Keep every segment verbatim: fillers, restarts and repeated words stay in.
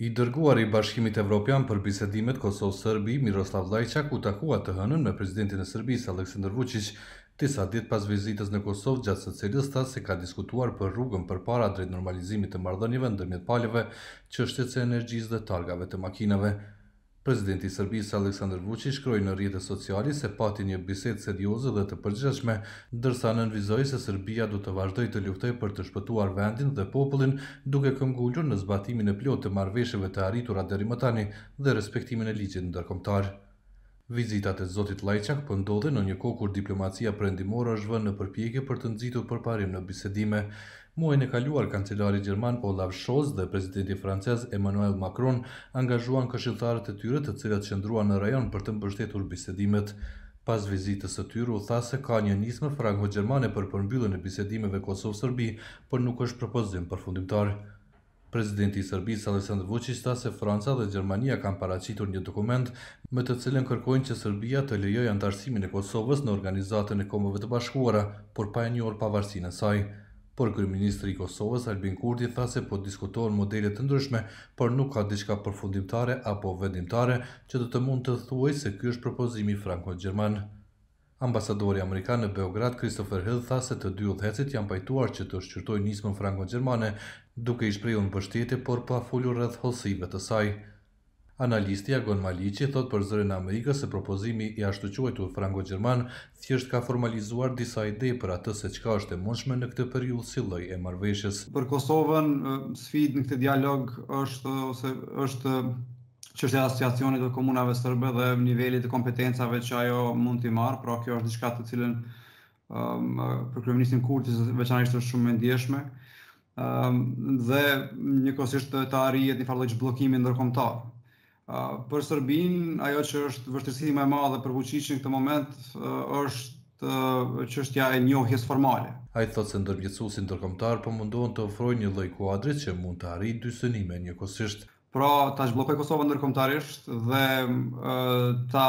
I dërguari i Bashkimit Evropian për bisedimet Kosovë-Serbi, Miroslav Lajçak, u takua të hënën me presidentin e Serbisë, Aleksandar Vučić, disa ditë pas vizitës në Kosovë, gjatë së cilës tha se ka diskutuar për rrugën përpara drejt normalizimit të marrëdhënieve ndërmjet palëve, çështjet së energjisë dhe targave të makinave. Presidenti i Serbisë, Aleksandar Vučić, shkroi në rrjetet sociale se pati një bisedë serioze dhe të përgjithshme, ndërsa nënvizoi se Serbia do të vazhdojë të luftojë për të shpëtuar vendin dhe popullin, duke këmbgulur në zbatimin e plotë të marrëveshjeve të arritura deri më tani dhe respektimin e ligjit ndërkombëtar. Vizitat e zotit Lajçak po ndodhen në një kohë kur diplomacia perëndimore është vënë në përpjekje për të nxitur përparim në bisedime. Muajin e kaluar, kancelari gjerman Olaf Scholz dhe presidenti francez Emmanuel Macron angazhuan këshilltarët e tyre të cilët qëndruan në rajon për të mbështetur bisedimet. Pas vizitës së tyre u tha se ka një nismë franko-gjermane për përmbylljen e bisedimeve Kosovë-Serbi, por nuk është propozim përfundimtar. Presidenti i Serbisë, Aleksandar Vučić, tha se Franca dhe Gjermania kanë paraqitur një dokument me të cilën kërkojnë që Serbia të lejojë antarësimin e Kosovës në Organizatën e Kombeve të Bashkuara, por pa e njohur pavarësinë e saj. Por kryeministri i Kosovës, Albin Kurti, tha se po diskutohen modele të ndryshme, por nuk ka diçka përfundimtare apo vendimtare që do të mund të thuajë se ky është propozimi franko-gjerman. Ambasadori amerikan në Beograd, Christopher Hill, tha se të dy udhëhecit janë pajtuar që të shqyrtojnë nismën franko-gjermane, duke i shprehur mbështetje por pa folur rreth hollësive të saj. Analisti Agon Maliqi thot për zërin e Amerikës se propozimi i ashtu quajtur franko-gjerman thjesht ka formalizuar disa ide për atë se çka është e mundshme në këtë periudhë si lloj e marrëveshjes. Për Kosovën, sfidë në këtë dialog është ose është çështja e asociacionit të komunave serbe dhe niveli të kompetencave që ajo mund t'i marrë, pra kjo është diçka të cilën um, për kryeministin Kurti veçanërisht është shumë e ndjeshme. Um, dhe njëkohësisht të arrihet një farë lloj bllokimi ndërkombëtar. Uh, për Serbinë, ajo që është vështirësi më e madhe për Vučićin në këtë moment uh, është uh, çështja e njohjes formale. Ai thotë se ndërmjetësuesi ndërkombëtar po mundohen të ofrojnë një lloj kuadri që mund të arrijë dy synime njëkohësisht. Pra, ta zhbllokoj Kosovën ndërkombëtarisht dhe uh, ta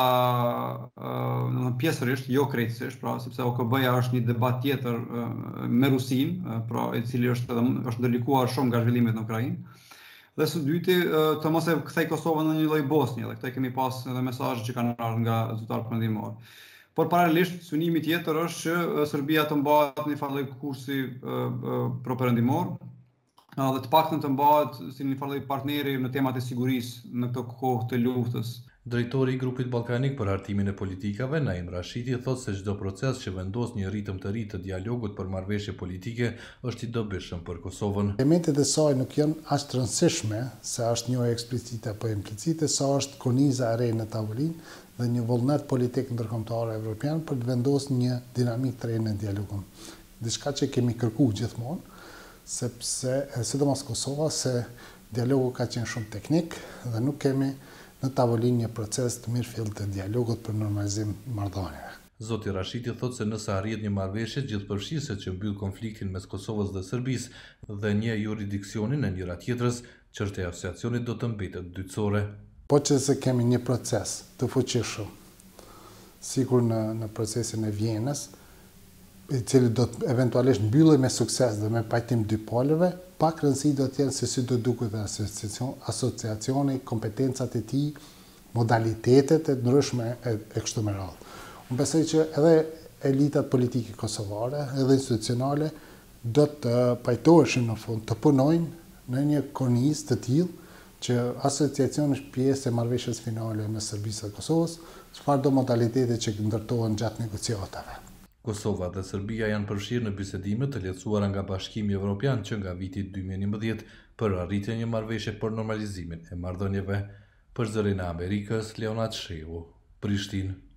uh, pjesërisht, jo krejtësisht, pra sepse O K B-ja është një debat tjetër uh, me Rusinë, uh, pra i cili është është ndërlikuar shumë nga zhvillimet në Ukrainë. Dhe së dyti, të mos e kthej Kosovën në një lloj Bosnje, dhe këtë kemi pas edhe mesazhe që kanë ardhur nga zyrtar perëndimor. Por paralelisht, synimi tjetër është që Serbia të mbahet në një farë lloj kursi pro-perëndimor, dhe të paktën të mbahet si një farë lloj partneri në temat e sigurisë në këtë kohë të luftës. Drejtori i grupit ballkanik për hartimin e politikave, Naim Rashidi, thotë se çdo proces që vendos një ritëm të ri të dialogut për marrëveshje politike është i dobishëm për Kosovën. Elementet e saj nuk janë aq të rëndësishme se është një eksplicite apo implicite, sa është koniza e re në tavolinë dhe një vullnet politik ndërkombëtar evropian për të vendosur një dinamikë të re në dialogun. Diçka që kemi kërkuar gjithmonë, sepse sidomos Kosova se dialogu ka qenë shumë teknik dhe nuk kemi në tavolinë një proces të mirëfillt të dialogut për normalizim marrëdhënieve. Zoti Rashidi thotë se nëse arrihet një marrëveshje gjithëpërfshirëse që mbyll konfliktin mes Kosovës dhe Serbisë dhe një jurisdiksionin e njëra tjetrës, çështja e asociacionit do të mbetet dytësore. Po që se kemi një proces të fuqishëm, sikur në, në procesin e Vjenës, i cili do të eventualisht mbyllej me sukses dhe me pajtim dy palëve, pak rëndësi do të jenë se si do duket asociacion, asociacioni, kompetencat e tij, modalitetet e ndryshme e, e kështu me radhë. Unë besoj që edhe elitat politike kosovare, edhe institucionale, do të pajtoheshin në fund, të punojnë në një kornizë të tillë që asociacioni është pjesë e marrëveshjes finale mes Serbisë dhe Kosovës, çfarë do modalitete që ndërtohen gjatë negociatave. Kosova dhe Serbia janë përfshirë në bisedime të lehtësuara nga Bashkimi Evropian që nga viti dy mijë e njëmbëdhjetë për arritjen e një marrëveshje për normalizimin e marrëdhënieve. Për zërin e Amerikës, Leonard Shehu, Prishtinë.